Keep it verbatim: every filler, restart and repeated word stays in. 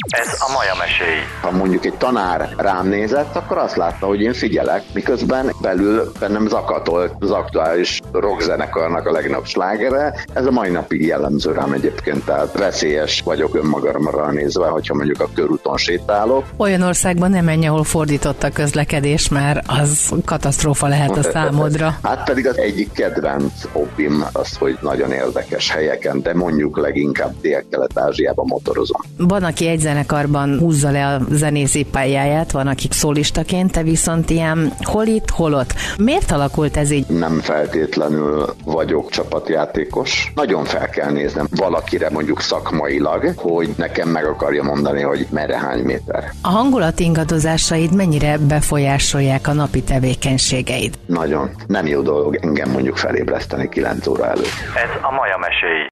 Ez a Maja meséi. Ha mondjuk egy tanár rám nézett, akkor azt látta, hogy én figyelek, miközben belül bennem zakatolt az aktuális rockzenekarnak a legnagyobb slágere. Ez a mai napig jellemző rám egyébként, tehát veszélyes vagyok önmagamra nézve, hogyha mondjuk a körúton sétálok. Olyan országban nem menj, ahol fordított a közlekedés, mert az katasztrófa lehet a számodra. Hát pedig az egyik kedvenc hobbim az, hogy nagyon érdekes helyeken, de mondjuk leginkább Dél-Kelet-Ázsiában motorozom. Van, aki egy zenekarban húzza le a zenészi pályáját, van, akik szólistaként, te viszont ilyen hol itt, hol ott. Miért alakult ez így? Nem feltétlenül vagyok csapatjátékos. Nagyon fel kell néznem valakire mondjuk szakmailag, hogy nekem meg akarja mondani, hogy merre hány méter. A hangulat ingadozásaid mennyire befolyásolják a napi tevékenységeid? Nagyon. Nem jó dolog engem mondjuk felébreszteni kilenc óra előtt. Ez a Maja meséi.